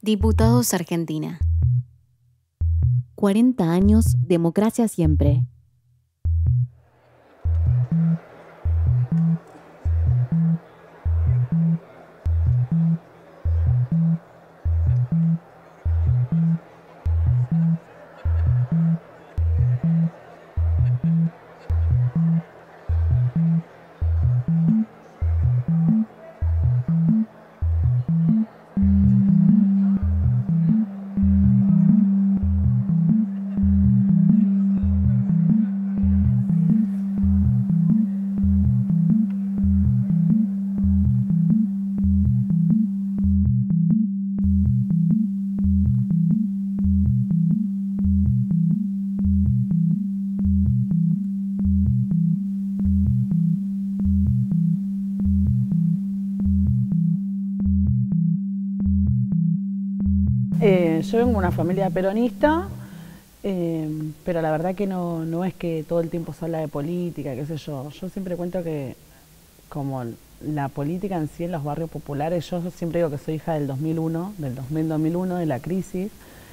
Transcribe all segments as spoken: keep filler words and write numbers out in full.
Diputados Argentina. cuarenta años, democracia siempre. Eh, yo vengo de una familia peronista, eh, pero la verdad que no, no es que todo el tiempo se habla de política, qué sé yo. Yo siempre cuento que como la política en sí en los barrios populares, yo siempre digo que soy hija del dos mil uno, del dos mil dos mil uno, de la crisis.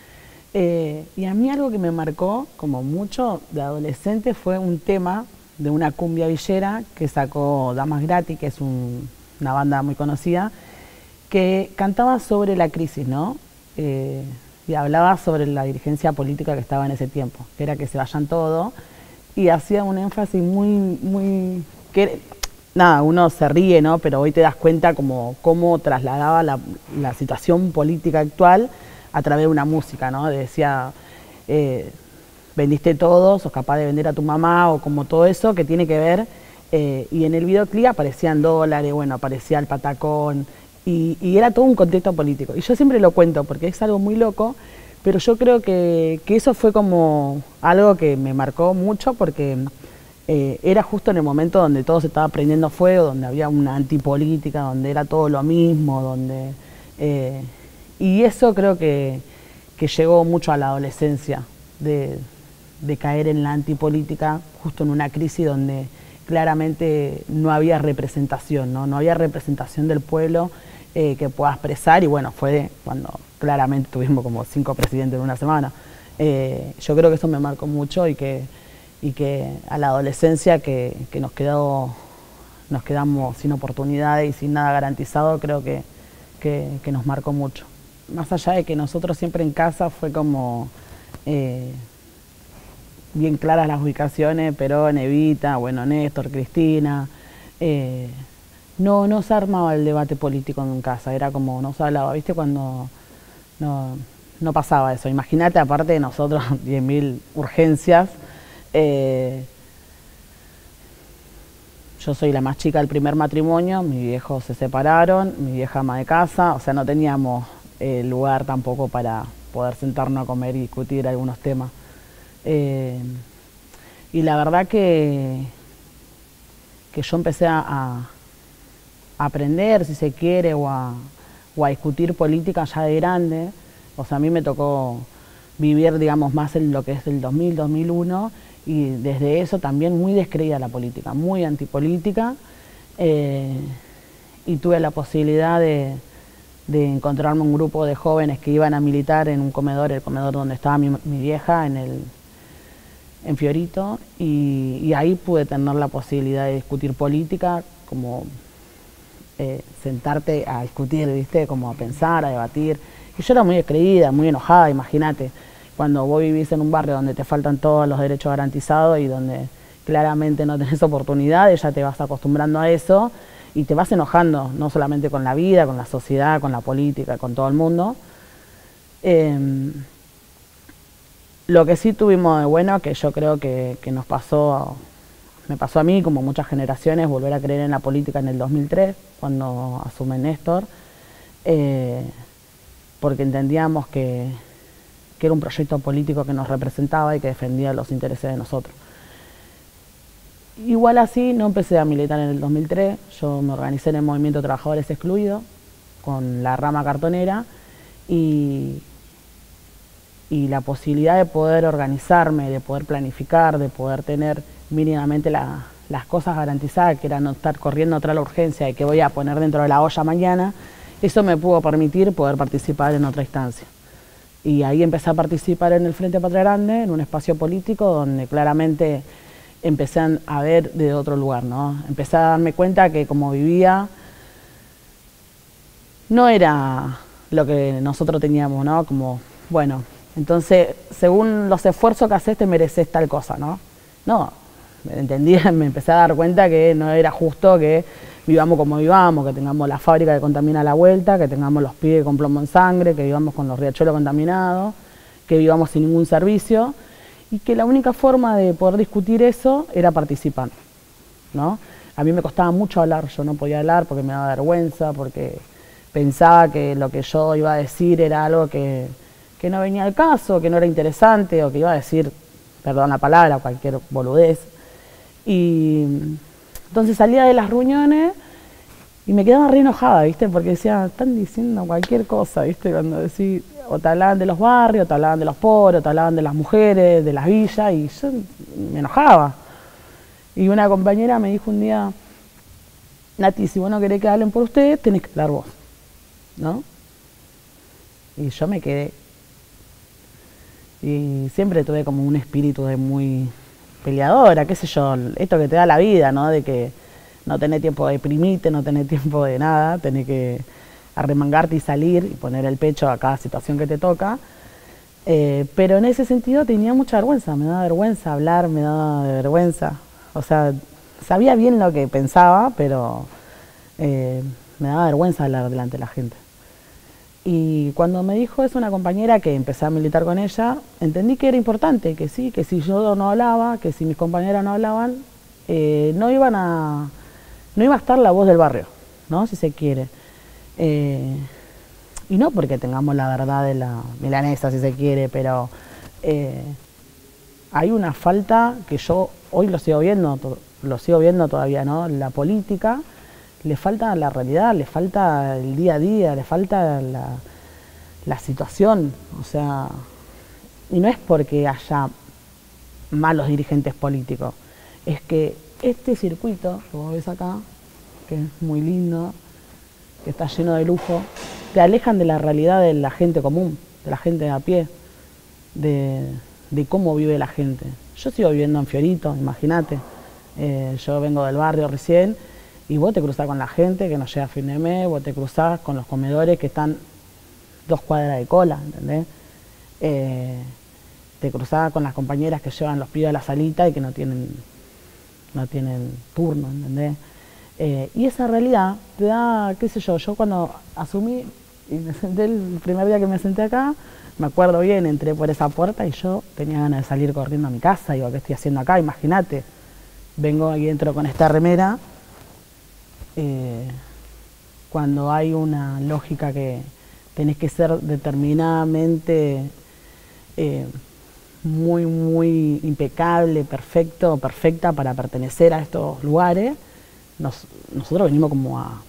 Eh, y a mí algo que me marcó como mucho de adolescente fue un tema de una cumbia villera que sacó Damas Gratis, que es un, una banda muy conocida, que cantaba sobre la crisis, ¿no? Eh, y hablaba sobre la dirigencia política que estaba en ese tiempo, que era que se vayan todos, y hacía un énfasis muy, muy, que nada, uno se ríe, ¿no? Pero hoy te das cuenta como cómo trasladaba la, la situación política actual a través de una música, ¿no? Decía, eh, vendiste todo, sos capaz de vender a tu mamá, o como todo eso que tiene que ver, eh, y en el videoclip aparecían dólares, bueno, aparecía el patacón, Y, y era todo un contexto político. Y yo siempre lo cuento porque es algo muy loco, pero yo creo que, que eso fue como algo que me marcó mucho porque eh, era justo en el momento donde todo se estaba prendiendo fuego, donde había una antipolítica, donde era todo lo mismo, donde eh, y eso creo que, que llegó mucho a la adolescencia, de, de caer en la antipolítica justo en una crisis donde claramente no había representación, ¿no? No había representación del pueblo eh, que pueda expresar, y bueno, fue cuando claramente tuvimos como cinco presidentes en una semana. Eh, yo creo que eso me marcó mucho y que, y que a la adolescencia que, que nos, quedó, nos quedamos sin oportunidades y sin nada garantizado, creo que, que, que nos marcó mucho. Más allá de que nosotros siempre en casa fue como eh, bien claras las ubicaciones, Perón, Evita, bueno, Néstor, Cristina. Eh, no, no se armaba el debate político en casa, era como, no se hablaba, ¿viste? Cuando no, no pasaba eso. Imagínate, aparte de nosotros, diez mil urgencias. Eh, yo soy la más chica del primer matrimonio, mis viejos se separaron, mi vieja ama de casa, o sea, no teníamos eh, lugar tampoco para poder sentarnos a comer y discutir algunos temas. Eh, y la verdad que, que yo empecé a, a aprender, si se quiere, o a, o a discutir política ya de grande. O sea, a mí me tocó vivir, digamos, más en lo que es el dos mil, dos mil uno, y desde eso también muy descreída la política, muy antipolítica, eh, y tuve la posibilidad de, de encontrarme un grupo de jóvenes que iban a militar en un comedor, el comedor donde estaba mi, mi vieja, en el en Fiorito, y, y ahí pude tener la posibilidad de discutir política, como eh, sentarte a discutir, ¿viste? Como a pensar, a debatir. Y yo era muy descreída, muy enojada, imagínate, cuando vos vivís en un barrio donde te faltan todos los derechos garantizados y donde claramente no tenés oportunidades, ya te vas acostumbrando a eso y te vas enojando, no solamente con la vida, con la sociedad, con la política, con todo el mundo. Eh, Lo que sí tuvimos de bueno, que yo creo que, que nos pasó, me pasó a mí, como muchas generaciones, volver a creer en la política en el dos mil tres, cuando asume Néstor, eh, porque entendíamos que, que era un proyecto político que nos representaba y que defendía los intereses de nosotros. Igual así, no empecé a militar en el dos mil tres, yo me organicé en el Movimiento de Trabajadores Excluidos, con la rama cartonera, y... y la posibilidad de poder organizarme, de poder planificar, de poder tener mínimamente la, las cosas garantizadas, que era no estar corriendo atrás de la urgencia de que voy a poner dentro de la olla mañana, eso me pudo permitir poder participar en otra instancia. Y ahí empecé a participar en el Frente Patria Grande, en un espacio político donde claramente empecé a ver de otro lugar, ¿no? Empecé a darme cuenta que como vivía no era lo que nosotros teníamos, ¿no? Como, bueno, entonces, según los esfuerzos que haces te mereces tal cosa, ¿no? No, entendí, me empecé a dar cuenta que no era justo que vivamos como vivamos, que tengamos la fábrica que contamina a la vuelta, que tengamos los pibes con plomo en sangre, que vivamos con los riachuelos contaminados, que vivamos sin ningún servicio, y que la única forma de poder discutir eso era participar, ¿no? A mí me costaba mucho hablar, yo no podía hablar porque me daba vergüenza, porque pensaba que lo que yo iba a decir era algo que, que no venía al caso, que no era interesante, o que iba a decir, perdón la palabra, cualquier boludez. Y entonces salía de las reuniones y me quedaba re enojada, ¿viste? Porque decía, están diciendo cualquier cosa, ¿viste? Cuando decís, o te hablaban de los barrios, o te hablaban de los pobres, o te hablaban de las mujeres, de las villas, y yo me enojaba. Y una compañera me dijo un día, Nati, si vos no querés que hablen por ustedes, tenés que hablar vos, ¿no? Y yo me quedé. Y siempre tuve como un espíritu de muy peleadora, qué sé yo, esto que te da la vida, ¿no? De que no tenés tiempo de deprimirte, no tenés tiempo de nada, tenés que arremangarte y salir y poner el pecho a cada situación que te toca. Eh, pero en ese sentido tenía mucha vergüenza, me daba vergüenza hablar, me daba vergüenza. O sea, sabía bien lo que pensaba, pero eh, me daba vergüenza hablar delante de la gente. Y cuando me dijo eso una compañera que empecé a militar con ella, entendí que era importante, que sí, que si yo no hablaba, que si mis compañeras no hablaban, eh, no iban a, no iba a estar la voz del barrio, ¿no? Si se quiere. Eh, y no porque tengamos la verdad de la milanesa, si se quiere, pero eh, hay una falta que yo hoy lo sigo viendo, lo sigo viendo todavía, ¿no? La política le falta la realidad, le falta el día a día, le falta la, la situación, o sea, y no es porque haya malos dirigentes políticos, es que este circuito que vos ves acá, que es muy lindo, que está lleno de lujo, te alejan de la realidad de la gente común, de la gente de a pie, de, de cómo vive la gente. Yo sigo viviendo en Fiorito, imagínate, eh, yo vengo del barrio recién, y vos te cruzás con la gente que no llega a fin de mes, vos te cruzás con los comedores que están dos cuadras de cola, ¿entendés? Eh, te cruzás con las compañeras que llevan los pibes a la salita y que no tienen, no tienen turno, ¿entendés? Eh, y esa realidad te da, qué sé yo, yo cuando asumí y me senté el primer día que me senté acá, me acuerdo bien, entré por esa puerta y yo tenía ganas de salir corriendo a mi casa, digo, ¿qué estoy haciendo acá? Imagínate, vengo y entro con esta remera. Eh, cuando hay una lógica que tenés que ser determinadamente eh, muy, muy impecable, perfecto, perfecta para pertenecer a estos lugares, nos, nosotros venimos como a,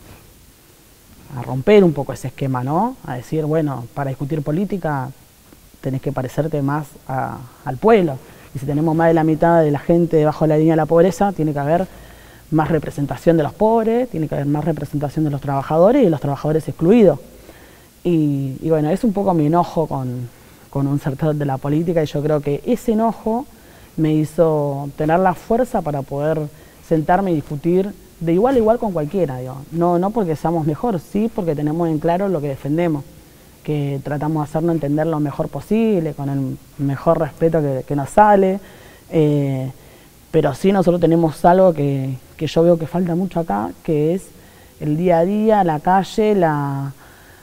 a romper un poco ese esquema, ¿no? A decir, bueno, para discutir política tenés que parecerte más a, al pueblo, y si tenemos más de la mitad de la gente debajo de la línea de la pobreza, tiene que haber más representación de los pobres, tiene que haber más representación de los trabajadores y de los trabajadores excluidos. Y, y bueno, es un poco mi enojo con, con un sector de la política, y yo creo que ese enojo me hizo tener la fuerza para poder sentarme y discutir de igual a igual con cualquiera, digo. No, no porque seamos mejor, sí porque tenemos en claro lo que defendemos, que tratamos de hacernos entender lo mejor posible, con el mejor respeto que, que nos sale, eh, pero sí nosotros tenemos algo que, que yo veo que falta mucho acá, que es el día a día, la calle, la,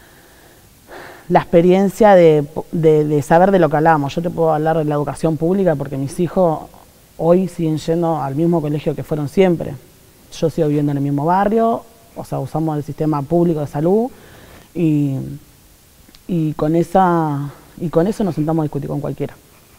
la experiencia de, de, de saber de lo que hablamos. Yo te puedo hablar de la educación pública porque mis hijos hoy siguen yendo al mismo colegio que fueron siempre. Yo sigo viviendo en el mismo barrio, o sea, usamos el sistema público de salud y, y, con, esa, y con eso nos sentamos a discutir con cualquiera.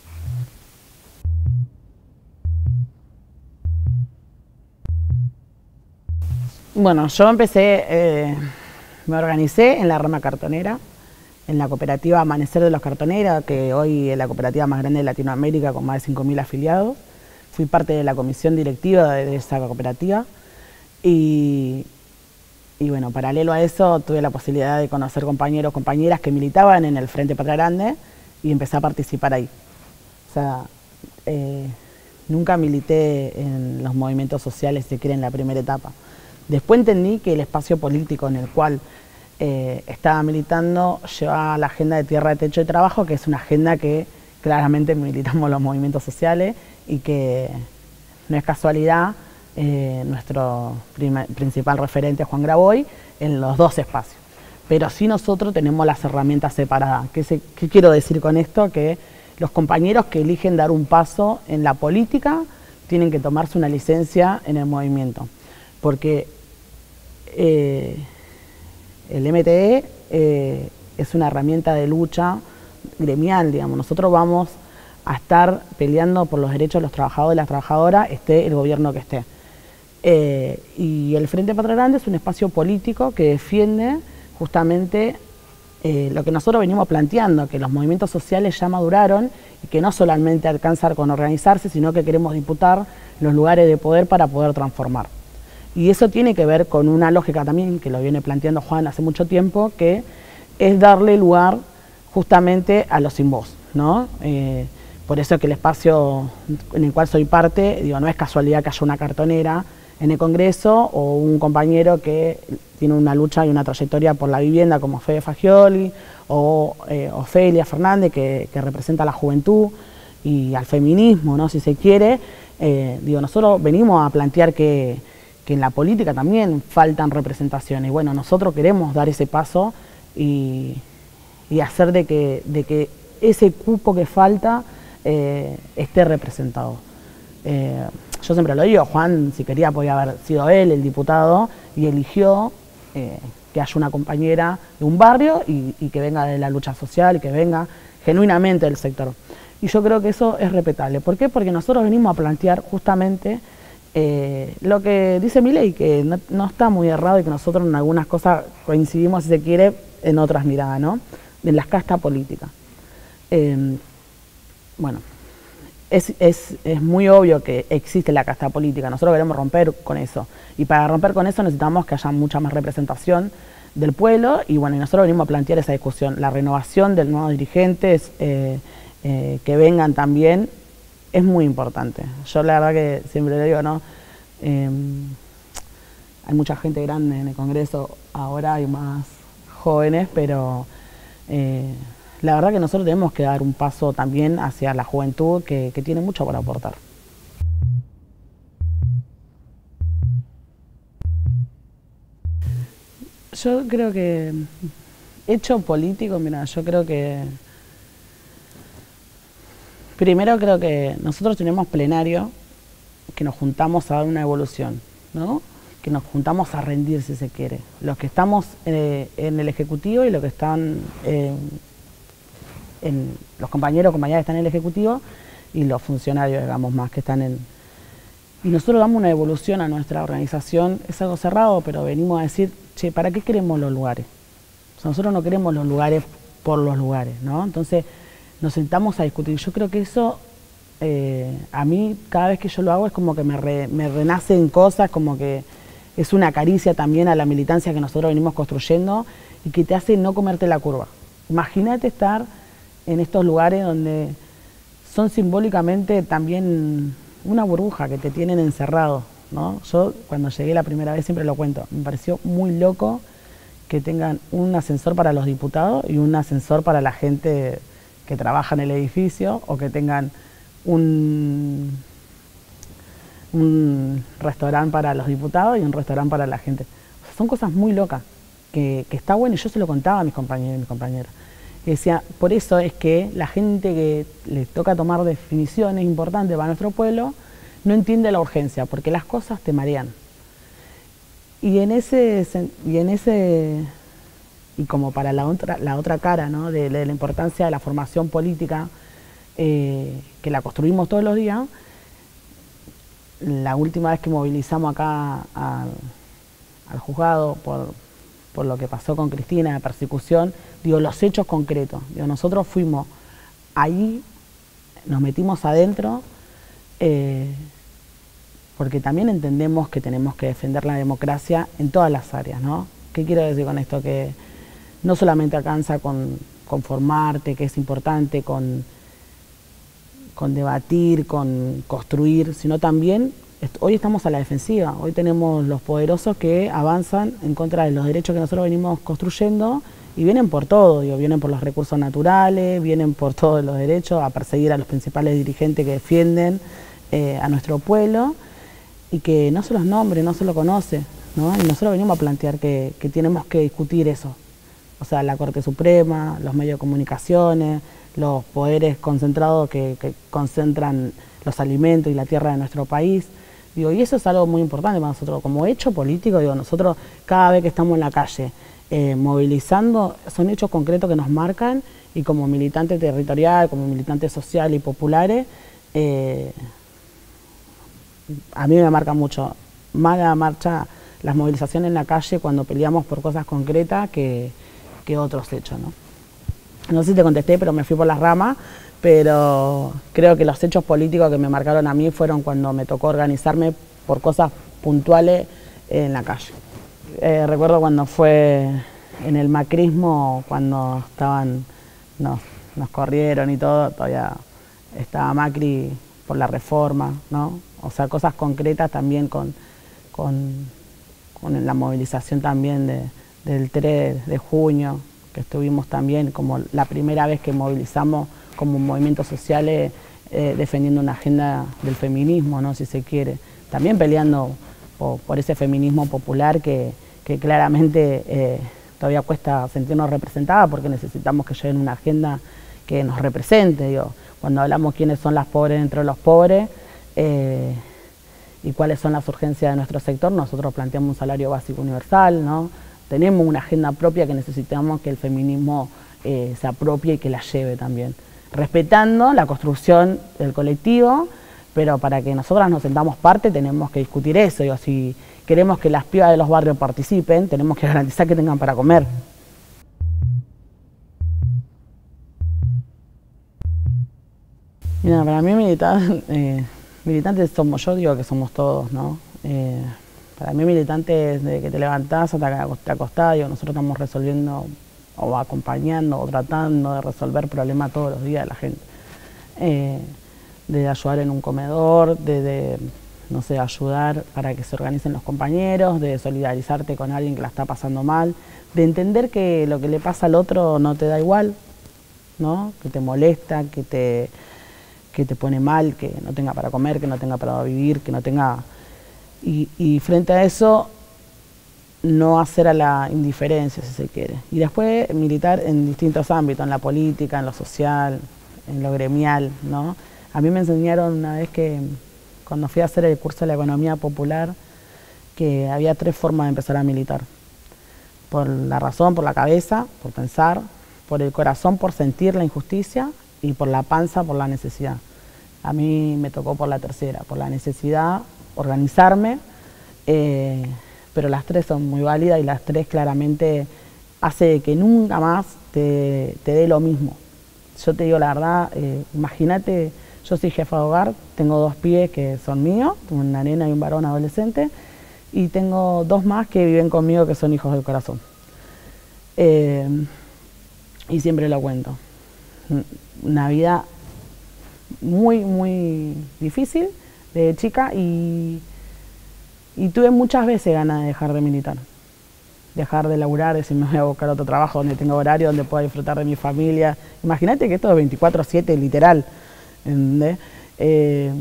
Bueno, yo empecé, eh, me organicé en la rama cartonera, en la cooperativa Amanecer de los Cartoneras, que hoy es la cooperativa más grande de Latinoamérica con más de cinco mil afiliados. Fui parte de la comisión directiva de esa cooperativa y, y bueno, paralelo a eso tuve la posibilidad de conocer compañeros, compañeras que militaban en el Frente Patria Grande y empecé a participar ahí. O sea, eh, nunca milité en los movimientos sociales, si quiere, en la primera etapa. Después entendí que el espacio político en el cual eh, estaba militando llevaba la agenda de tierra, de techo y trabajo, que es una agenda que claramente militamos los movimientos sociales y que no es casualidad eh, nuestro prima, principal referente, Juan Graboy, en los dos espacios. Pero sí nosotros tenemos las herramientas separadas. ¿Qué, se, qué quiero decir con esto? Que los compañeros que eligen dar un paso en la política tienen que tomarse una licencia en el movimiento. Porque eh, el M T E eh, es una herramienta de lucha gremial, digamos. Nosotros vamos a estar peleando por los derechos de los trabajadores y las trabajadoras, esté el gobierno que esté. Eh, y el Frente Patria Grande es un espacio político que defiende justamente eh, lo que nosotros venimos planteando, que los movimientos sociales ya maduraron y que no solamente alcanzan con organizarse, sino que queremos disputar los lugares de poder para poder transformar. Y eso tiene que ver con una lógica también, que lo viene planteando Juan hace mucho tiempo, que es darle lugar justamente a los sin voz, ¿no? Eh, por eso que el espacio en el cual soy parte, digo, no es casualidad que haya una cartonera en el Congreso o un compañero que tiene una lucha y una trayectoria por la vivienda como Fede Fagioli o eh, Ofelia Fernández, que, que representa a la juventud y al feminismo, ¿no? Si se quiere. Eh, digo, nosotros venimos a plantear que, que en la política también faltan representaciones. Y bueno, nosotros queremos dar ese paso y, y hacer de que, de que ese cupo que falta eh, esté representado. Eh, yo siempre lo digo, Juan, si quería, podía haber sido él el diputado y eligió eh, que haya una compañera de un barrio y, y que venga de la lucha social y que venga genuinamente del sector. Y yo creo que eso es respetable. ¿Por qué? Porque nosotros venimos a plantear justamente eh, lo que dice Milei, que no, no está muy errado y que nosotros en algunas cosas coincidimos, si se quiere, en otras miradas, ¿no? En las castas políticas. Eh, bueno, es, es, es muy obvio que existe la casta política, nosotros queremos romper con eso. Y para romper con eso necesitamos que haya mucha más representación del pueblo y bueno, y nosotros venimos a plantear esa discusión, la renovación de nuevos dirigentes, eh, Eh, que vengan también, es muy importante. Yo la verdad que siempre le digo, ¿no? Eh, hay mucha gente grande en el Congreso, ahora hay más jóvenes, pero eh, la verdad que nosotros tenemos que dar un paso también hacia la juventud que, que tiene mucho para aportar. Yo creo que, hecho político, mira, yo creo que primero creo que nosotros tenemos plenario, que nos juntamos a dar una evolución, ¿no? Que nos juntamos a rendir, si se quiere. Los que estamos eh, en el Ejecutivo y los que están, eh, en, los compañeros o compañeras que están en el Ejecutivo y los funcionarios, digamos, más que están en... Y nosotros damos una evolución a nuestra organización, es algo cerrado, pero venimos a decir, che, ¿para qué queremos los lugares? O sea, nosotros no queremos los lugares por los lugares, ¿no? Entonces, nos sentamos a discutir. Yo creo que eso, eh, a mí, cada vez que yo lo hago, es como que me, re, me renacen cosas, como que es una caricia también a la militancia que nosotros venimos construyendo y que te hace no comerte la curva. Imagínate estar en estos lugares donde son simbólicamente también una burbuja que te tienen encerrado, ¿no? Yo, cuando llegué la primera vez, siempre lo cuento, me pareció muy loco que tengan un ascensor para los diputados y un ascensor para la gente que trabaja en el edificio, o que tengan un, un restaurante para los diputados y un restaurante para la gente. O sea, son cosas muy locas, que, que está bueno, y yo se lo contaba a mis compañeros y mis compañeras. Y decía, por eso es que la gente que les toca tomar definiciones importantes para nuestro pueblo, no entiende la urgencia, porque las cosas te marean. Y en ese... Y en ese y como para la otra, la otra cara, ¿no? de, de la importancia de la formación política, eh, que la construimos todos los días, la última vez que movilizamos acá al, al juzgado por, por lo que pasó con Cristina, de persecución, digo, los hechos concretos. Digo, nosotros fuimos ahí, nos metimos adentro, eh, porque también entendemos que tenemos que defender la democracia en todas las áreas, ¿no? ¿Qué quiero decir con esto? Que no solamente alcanza con, con formarte, que es importante, con, con debatir, con construir, sino también, hoy estamos a la defensiva, hoy tenemos los poderosos que avanzan en contra de los derechos que nosotros venimos construyendo y vienen por todo, digo, vienen por los recursos naturales, vienen por todos los derechos, a perseguir a los principales dirigentes que defienden eh, a nuestro pueblo y que no se los nombre, no se lo conoce, ¿no? Y nosotros venimos a plantear que, que tenemos que discutir eso. O sea, la Corte Suprema, los medios de comunicaciones, los poderes concentrados que, que concentran los alimentos y la tierra de nuestro país. Digo, y eso es algo muy importante para nosotros. Como hecho político, digo, nosotros cada vez que estamos en la calle eh, movilizando, son hechos concretos que nos marcan y como militante territorial, como militante social y populares, eh, a mí me marca mucho más la marcha, las movilizaciones en la calle cuando peleamos por cosas concretas que, que otros hechos, ¿no? No sé si te contesté, pero me fui por las ramas, pero creo que los hechos políticos que me marcaron a mí fueron cuando me tocó organizarme por cosas puntuales en la calle. Eh, recuerdo cuando fue en el macrismo, cuando estaban, nos, nos corrieron y todo, todavía estaba Macri por la reforma, ¿no? O sea, cosas concretas también con, con, con la movilización también de, del tres de junio, que estuvimos también como la primera vez que movilizamos como movimientos sociales eh, defendiendo una agenda del feminismo, ¿no? Si se quiere. También peleando por, por ese feminismo popular que, que claramente eh, todavía cuesta sentirnos representadas porque necesitamos que lleven una agenda que nos represente. Digo. Cuando hablamos quiénes son las pobres dentro de los pobres eh, y cuáles son las urgencias de nuestro sector, nosotros planteamos un salario básico universal, ¿no? Tenemos una agenda propia que necesitamos que el feminismo eh, se apropie y que la lleve también, respetando la construcción del colectivo, pero para que nosotras nos sentamos parte tenemos que discutir eso. Digo, si queremos que las pibas de los barrios participen, tenemos que garantizar que tengan para comer. Mira, para mí militar, eh, militantes somos, yo digo que somos todos, ¿no? Eh, para mí militantes desde que te levantás hasta que te acostás, digo, nosotros estamos resolviendo o acompañando o tratando de resolver problemas todos los días de la gente. Eh, de ayudar en un comedor, de, de, no sé, ayudar para que se organicen los compañeros, de solidarizarte con alguien que la está pasando mal, de entender que lo que le pasa al otro no te da igual, ¿no? Que te molesta, que te, que te pone mal, que no tenga para comer, que no tenga para vivir, que no tenga... Y, y frente a eso, no hacer a la indiferencia, si se quiere. Y después militar en distintos ámbitos, en la política, en lo social, en lo gremial, ¿no? A mí me enseñaron una vez que, cuando fui a hacer el curso de la economía popular, que había tres formas de empezar a militar. Por la razón, por la cabeza, por pensar, por el corazón, por sentir la injusticia, y por la panza, por la necesidad. A mí me tocó por la tercera, por la necesidad, organizarme, eh, pero las tres son muy válidas y las tres claramente hace que nunca más te, te dé lo mismo. Yo te digo la verdad, eh, imagínate, yo soy jefa de hogar, tengo dos pibes que son míos, una nena y un varón adolescente, y tengo dos más que viven conmigo que son hijos del corazón. Eh, y siempre lo cuento. Una vida muy, muy difícil de chica y, y tuve muchas veces ganas de dejar de militar, dejar de laburar, decir me voy a buscar otro trabajo donde tenga horario, donde pueda disfrutar de mi familia. Imagínate que esto es veinticuatro siete literal, ¿entendés? Eh,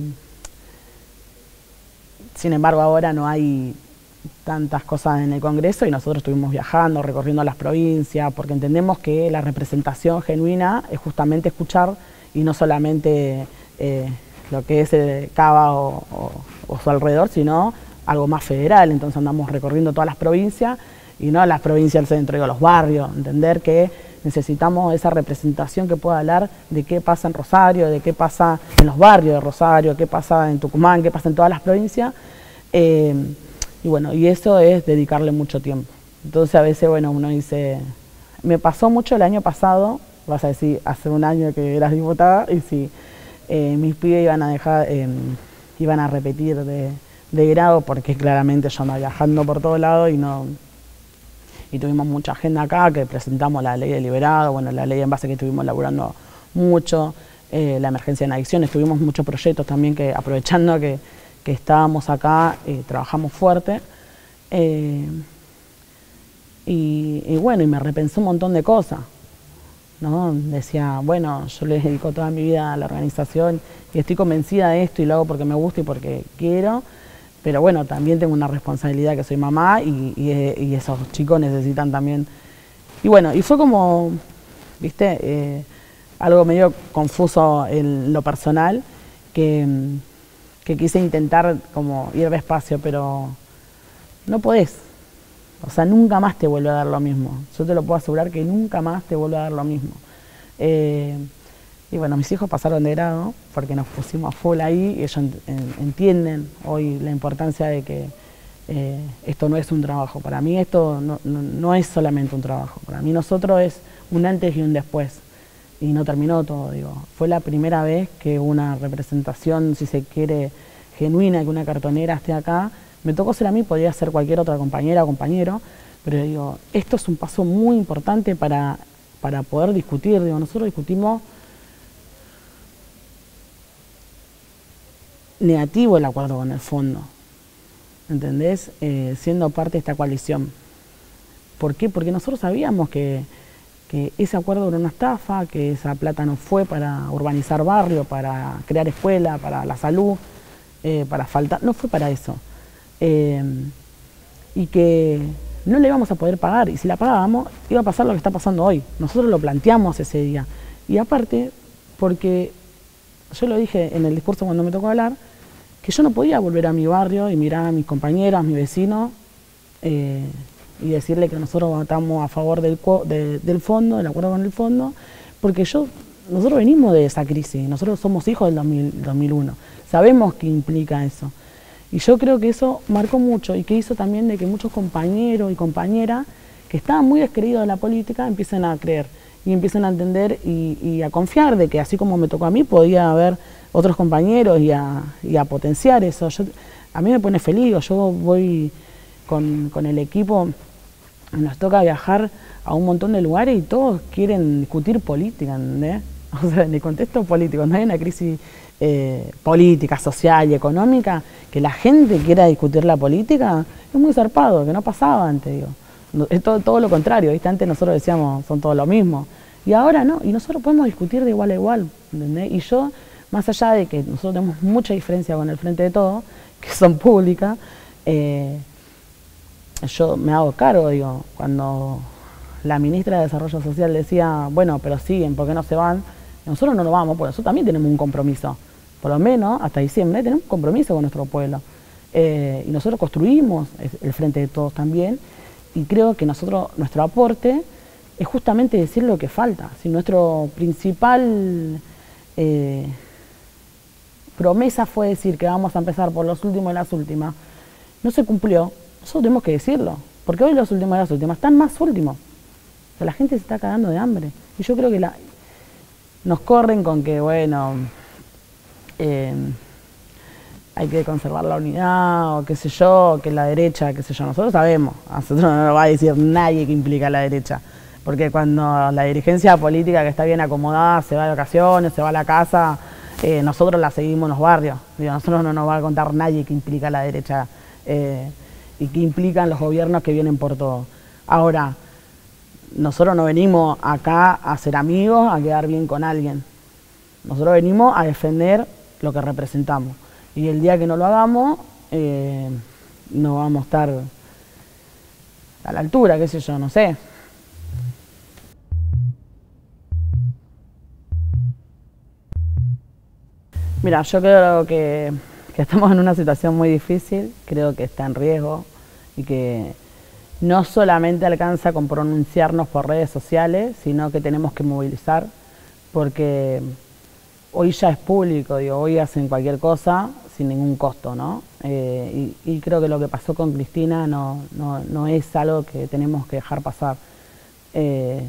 sin embargo ahora no hay tantas cosas en el Congreso y nosotros estuvimos viajando, recorriendo las provincias, porque entendemos que la representación genuina es justamente escuchar y no solamente eh, lo que es el Cava o, o, o su alrededor, sino algo más federal. Entonces andamos recorriendo todas las provincias y no las provincias del centro, digo, los barrios, entender que necesitamos esa representación que pueda hablar de qué pasa en Rosario, de qué pasa en los barrios de Rosario, qué pasa en Tucumán, qué pasa en todas las provincias. Eh, Y bueno, y eso es dedicarle mucho tiempo. Entonces a veces, bueno, uno dice, me pasó mucho el año pasado, vas a decir, hace un año que eras diputada, y si eh, mis pibes iban a dejar, eh, iban a repetir de, de grado, porque claramente yo andaba viajando por todos lados y no y tuvimos mucha agenda acá, que presentamos la ley de liberado, bueno, la ley en base que estuvimos laburando mucho, eh, la emergencia en adicciones, tuvimos muchos proyectos también que aprovechando que, que estábamos acá, eh, trabajamos fuerte. Eh, y, y bueno, y me repensé un montón de cosas, ¿no? Decía, bueno, yo le dedico toda mi vida a la organización y estoy convencida de esto y lo hago porque me gusta y porque quiero, pero bueno, también tengo una responsabilidad que soy mamá y, y, y esos chicos necesitan también. Y bueno, y fue como, viste, eh, algo medio confuso en lo personal, que, que quise intentar como ir despacio, pero no podés. O sea, nunca más te vuelve a dar lo mismo. Yo te lo puedo asegurar que nunca más te vuelve a dar lo mismo. Eh, y bueno, mis hijos pasaron de grado porque nos pusimos a full ahí y ellos en, en, entienden hoy la importancia de que eh, esto no es un trabajo. Para mí esto no, no, no es solamente un trabajo. Para mí nosotros es un antes y un después. Y no terminó todo, digo. Fue la primera vez que una representación, si se quiere, genuina, que una cartonera esté acá. Me tocó ser a mí, podría ser cualquier otra compañera o compañero, pero digo, esto es un paso muy importante para, para poder discutir. Digo, nosotros discutimos negativo el acuerdo con el fondo, ¿entendés? Eh, siendo parte de esta coalición. ¿Por qué? Porque nosotros sabíamos que, que ese acuerdo era una estafa, que esa plata no fue para urbanizar barrio, para crear escuela, para la salud, eh, para faltar, no fue para eso. Eh, y que no le íbamos a poder pagar, y si la pagábamos iba a pasar lo que está pasando hoy. Nosotros lo planteamos ese día, y aparte porque yo lo dije en el discurso cuando me tocó hablar, que yo no podía volver a mi barrio y mirar a mis compañeros, a mis vecinos, eh, y decirle que nosotros votamos a favor del, de, del fondo, del acuerdo con el fondo, porque yo, nosotros venimos de esa crisis, nosotros somos hijos del dos mil, dos mil uno, sabemos qué implica eso. Y yo creo que eso marcó mucho y que hizo también de que muchos compañeros y compañeras que estaban muy descreídos de la política empiecen a creer y empiecen a entender y, y a confiar de que así como me tocó a mí, podía haber otros compañeros y a, y a potenciar eso. Yo, a mí me pone feliz, yo voy con, con el equipo, nos toca viajar a un montón de lugares y todos quieren discutir política, ¿entendés? O sea, en el contexto político, no hay una crisis eh, política, social y económica, que la gente quiera discutir la política, es muy zarpado, que no pasaba antes, digo. Es todo, todo lo contrario, ¿viste? Antes nosotros decíamos, son todos lo mismo, y ahora no, y nosotros podemos discutir de igual a igual, ¿entendés? Y yo, más allá de que nosotros tenemos mucha diferencia con el Frente de Todos, que son públicas, eh, yo me hago cargo, digo, cuando la ministra de Desarrollo Social decía, bueno, pero siguen, ¿por qué no se van? Nosotros no nos vamos, porque nosotros también tenemos un compromiso, por lo menos hasta diciembre tenemos un compromiso con nuestro pueblo. Eh, y nosotros construimos el Frente de Todos también, y creo que nosotros, nuestro aporte es justamente decir lo que falta. Si nuestro principal eh, promesa fue decir que vamos a empezar por los últimos y las últimas, no se cumplió, nosotros tenemos que decirlo, porque hoy los últimos y las últimas están más últimos. O sea, la gente se está cagando de hambre. Y yo creo que la, nos corren con que, bueno, eh, hay que conservar la unidad, o qué sé yo, que la derecha, qué sé yo. Nosotros sabemos, a nosotros no nos va a decir nadie que implica la derecha. Porque cuando la dirigencia política que está bien acomodada se va de vacaciones, se va a la casa, eh, nosotros la seguimos en los barrios. Digo, a nosotros no nos va a contar nadie que implica la derecha eh, y que implican los gobiernos que vienen por todo. Ahora, nosotros no venimos acá a ser amigos, a quedar bien con alguien. Nosotros venimos a defender lo que representamos. Y el día que no lo hagamos, eh, no vamos a estar a la altura, qué sé yo, no sé. Mira, yo creo que, que estamos en una situación muy difícil, creo que está en riesgo y que no solamente alcanza con pronunciarnos por redes sociales, sino que tenemos que movilizar, porque hoy ya es público, digo, hoy hacen cualquier cosa sin ningún costo, ¿no? Eh, y, y creo que lo que pasó con Cristina no, no, no es algo que tenemos que dejar pasar. Eh,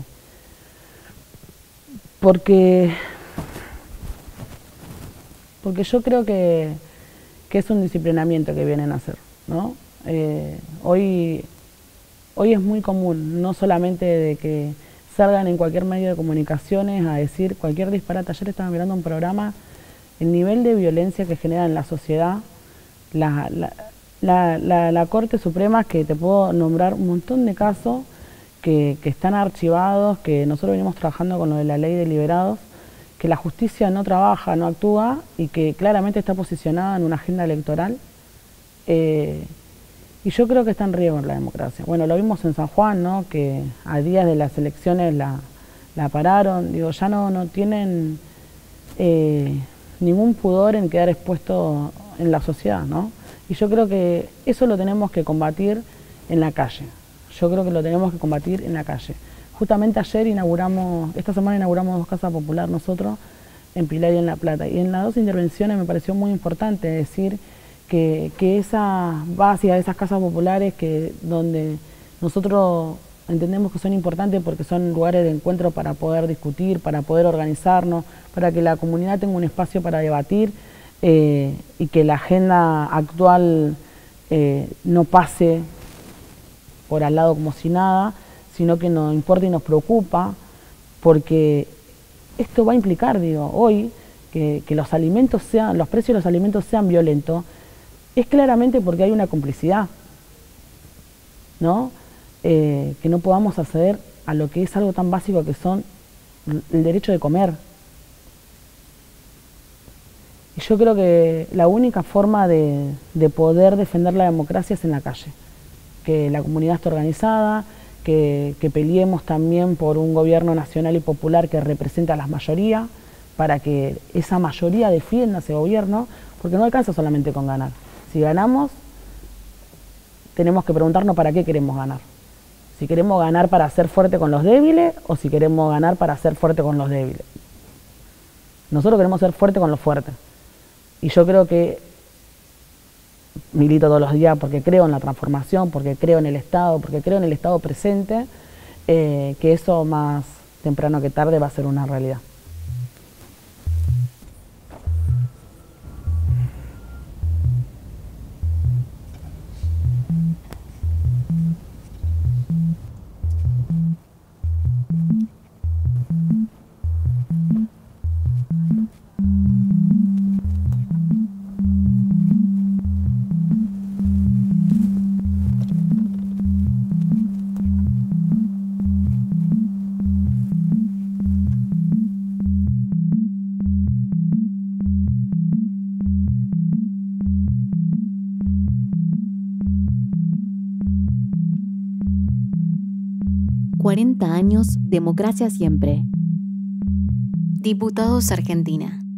porque, porque yo creo que, que es un disciplinamiento que vienen a hacer, ¿no? Eh, hoy, hoy es muy común, no solamente de que salgan en cualquier medio de comunicaciones a decir cualquier disparate. Ayer estaba mirando un programa, el nivel de violencia que genera en la sociedad, la, la, la, la, la Corte Suprema, que te puedo nombrar un montón de casos que, que están archivados, que nosotros venimos trabajando con lo de la ley de liberados, que la justicia no trabaja, no actúa y que claramente está posicionada en una agenda electoral. Eh, y yo creo que está en riesgo la democracia. Bueno, lo vimos en San Juan, ¿no? Que a días de las elecciones la, la pararon. Digo, ya no, no tienen eh, ningún pudor en quedar expuesto en la sociedad, ¿no? Y yo creo que eso lo tenemos que combatir en la calle. Yo creo que lo tenemos que combatir en la calle. Justamente ayer inauguramos, esta semana inauguramos dos casas populares nosotros, en Pilar y en La Plata. Y en las dos intervenciones me pareció muy importante decir que, que esas bases, esas casas populares que donde nosotros entendemos que son importantes porque son lugares de encuentro para poder discutir, para poder organizarnos, para que la comunidad tenga un espacio para debatir eh, y que la agenda actual eh, no pase por al lado como si nada, sino que nos importa y nos preocupa, porque esto va a implicar, digo, hoy que, que los alimentos sean, los precios de los alimentos sean violentos, es claramente porque hay una complicidad, ¿no? Eh, que no podamos acceder a lo que es algo tan básico que son el derecho de comer. Y yo creo que la única forma de, de poder defender la democracia es en la calle, que la comunidad esté organizada, que, que peleemos también por un gobierno nacional y popular que represente a las mayorías, para que esa mayoría defienda ese gobierno, porque no alcanza solamente con ganar. Si ganamos, tenemos que preguntarnos para qué queremos ganar. Si queremos ganar para ser fuerte con los débiles o si queremos ganar para ser fuerte con los débiles. Nosotros queremos ser fuerte con los fuertes. Y yo creo que milito todos los días porque creo en la transformación, porque creo en el Estado, porque creo en el Estado presente, eh, que eso más temprano que tarde va a ser una realidad. cuarenta años, democracia siempre. Diputados Argentina.